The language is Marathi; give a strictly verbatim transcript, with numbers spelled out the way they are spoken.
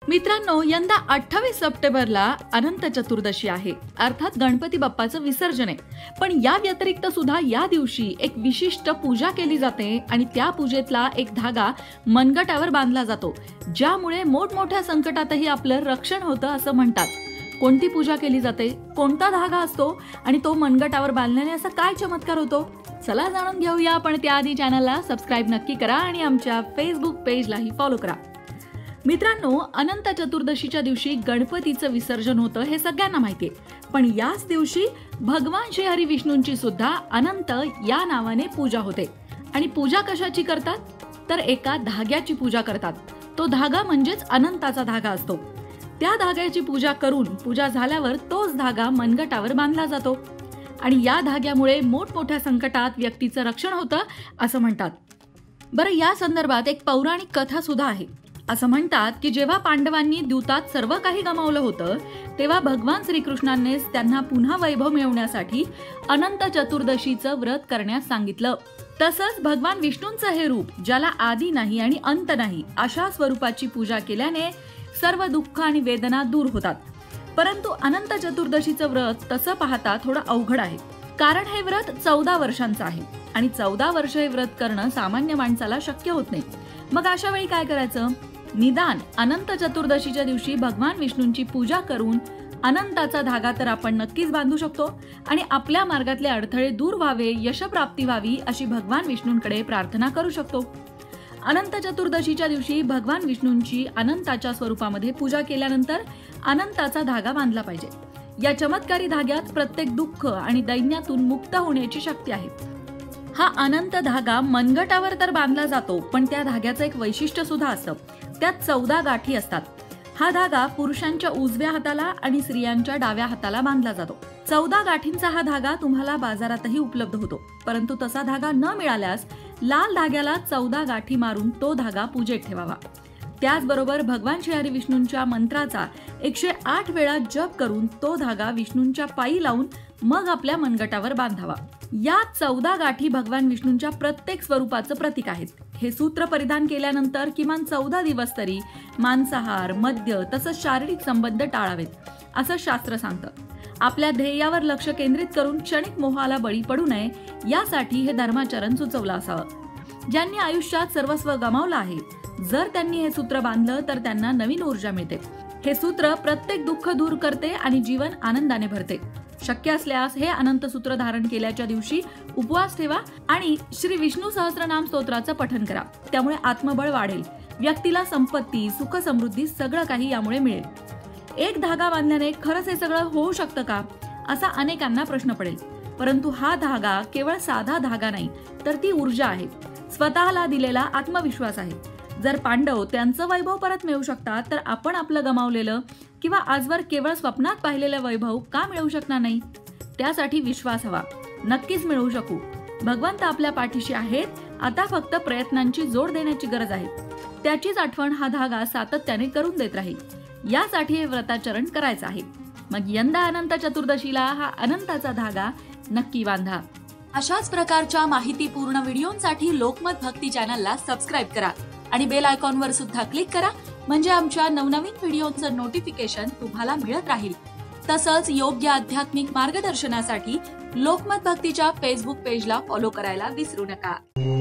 मित्रांनो, यंदा अठ्ठावीस सप्टेंबरला अनंत चतुर्दशी आहे, अर्थात गणपती बाप्पाचं विसर्जन आहे। पण या व्यतिरिक्त सुद्धा या दिवशी एक विशिष्ट पूजा केली जाते आणि त्या पूजेतला एक धागा मनगटावर बांधला जातो, ज्यामुळे मोठमोठ्या संकटातही आपलं रक्षण होतं असं म्हणतात। कोणती पूजा केली जाते, कोणता धागा असतो आणि तो मनगटावर बांधल्याने असा काय चमत्कार होतो, चला जाणून घेऊया। पण त्याआधी चॅनलला सबस्क्राईब नक्की करा आणि आमच्या फेसबुक पेजलाही फॉलो करा। मित्रांनो, अनंत चतुर्दशीच्या दिवशी गणपतीचं विसर्जन होतं हे सगळ्यांना माहिती आहे, पण याच दिवशी भगवान श्री हरी विष्णूंची सुद्धा अनंत या नावाने पूजा होते। आणि पूजा कशाची करतात, तर एका धाग्याची पूजा करतात। तो धागा म्हणजेच अनंताचा धागा असतो। त्या धाग्याची पूजा करून पूजा झाल्यावर तोच धागा मनगटावर बांधला जातो आणि या धाग्यामुळे मोठमोठ्या संकटात व्यक्तीचं रक्षण होतं असं म्हणतात। बरं, या संदर्भात एक पौराणिक कथा सुद्धा आहे। असं म्हणतात की जेव्हा पांडवांनी द्यूतात सर्व काही गमावलं होतं, तेव्हा भगवान श्रीकृष्णांनीच त्यांना पुन्हा वैभव मिळवण्यासाठी अनंत चतुर्दशीचं व्रत करण्यास सांगितलं। तसंच भगवान विष्णूंचं हे रूप, ज्याला आदी नाही आणि अंत नाही, अशा स्वरूपाची पूजा केल्याने सर्व दुःख आणि वेदना दूर होतात। परंतु अनंत चतुर्दशीचं व्रत तसं पाहता थोडं अवघड आहे, कारण हे व्रत चौदा वर्षांचं आहे आणि चौदा वर्ष हे व्रत करणं सामान्य माणसाला शक्य होत नाही। मग अशा वेळी काय करायचं? निदान अनंत चतुर्दशीच्या दिवशी भगवान विष्णूंची पूजा करून अनंताचा धागा तर आपण नक्कीच बांधू शकतो आणि आपल्या मार्गातले अडथळे दूर व्हावे, यशप्राप्ती व्हावी अशी भगवान विष्णूंकडे प्रार्थना करू शकतो। अनंत चतुर्दशीच्या दिवशी भगवान विष्णूंची अनंताच्या स्वरूपामध्ये पूजा केल्यानंतर अनंताचा धागा बांधला पाहिजे। या चमत्कारी धाग्यात प्रत्येक दुःख आणि दैन्यातून मुक्त होण्याची शक्ती आहे। हा अनंत धागा मनगटावर तर बांधला जातो, पण त्या धाग्याचं एक वैशिष्ट्य सुद्धा असतं, त्यात चौदा गाठी असतात। हा धागा पुरुषांच्या उजव्या हाताला आणि स्त्रियांच्या डाव्या हाताला बांधला जातो। चौदा गाठींचा हा धागा तुम्हाला बाजारातही उपलब्ध होतो, परंतु तसा धागा न मिळाल्यास लाल धाग्याला चौदा गाठी मारून तो धागा पूजेत ठेवावा। त्याचबरोबर भगवान श्री हरी विष्णूंच्या मंत्राचा एकशे आठ वेळा जप करून तो धागा विष्णूंच्या पायी लावून मग आपल्या मनगटावर बांधावा। या चौदा गाठी भगवान विष्णूंच्या प्रत्येक स्वरूपाचं प्रतीक आहेत। हे सूत्र परिधान केल्यानंतर किमान चौदा दिवस तरी मांसाहार, मद्य तसंच शारीरिक संबंध टाळावेत असं शास्त्र सांगतं। आपल्या ध्येयावर लक्ष केंद्रित करून क्षणिक मोहाला बळी पडू नये, यासाठी हे धर्माचरण सुचवलं असावं। ज्यांनी आयुष्यात सर्वस्व गमावलं आहे, जर त्यांनी हे सूत्र बांधलं तर त्यांना नवीन ऊर्जा मिळते। हे सूत्र प्रत्येक दुःख दूर करते आणि जीवन आनंदाने भरते। शक्य असल्यास हे अनंत सूत्र धारण केल्याच्या दिवशी उपवास ठेवा आणि श्री विष्णू सहस्त्रनाम स्तोत्राचं पठण करा, त्यामुळे आत्मबळ वाढेल, व्यक्तीला संपत्ती, सुख, समृद्धी सगळं काही यामुळे मिळेल। एक धागा बांधल्याने खरंच हे सगळं होऊ शकतं का, असा अनेकांना प्रश्न पडेल, परंतु हा धागा केवळ साधा धागा नाही, तर ती ऊर्जा आहे, स्वतःला दिलेला आत्मविश्वास आहे। जर पांडव त्यांचं वैभव परत मिळवू शकतात, तर आपण आपलं गमावलेलं किंवा आजवर केवळ स्वप्नात पाहिलेलं वैभव का मिळवू शकणार नाही? त्यासाठी विश्वास हवा, नक्कीच मिळवू शकू। भगवंत आपल्या पाठीशी आहेत, आता फक्त प्रयत्नांची जोड देण्याची गरज आहे। त्याचीच आठवण हा धागा सातत्याने करून देत राहील। यासाठी हे व्रताचरण करायचं आहे। मग यंदा अनंत चतुर्दशीला हा अनंताचा धागा नक्की बांधा। अशाच प्रकारच्या माहितीपूर्ण व्हिडिओंसाठी लोकमत भक्ती चॅनलला सबस्क्राईब करा आणि बेल आयकॉनवर सुद्धा क्लिक करा, म्हणजे आमच्या नवनवीन व्हिडिओचं नोटिफिकेशन तुम्हाला मिळत राहील। तसंच योग्य आध्यात्मिक मार्गदर्शनासाठी लोकमत भक्तीच्या फेसबुक पेजला फॉलो करायला विसरू नका।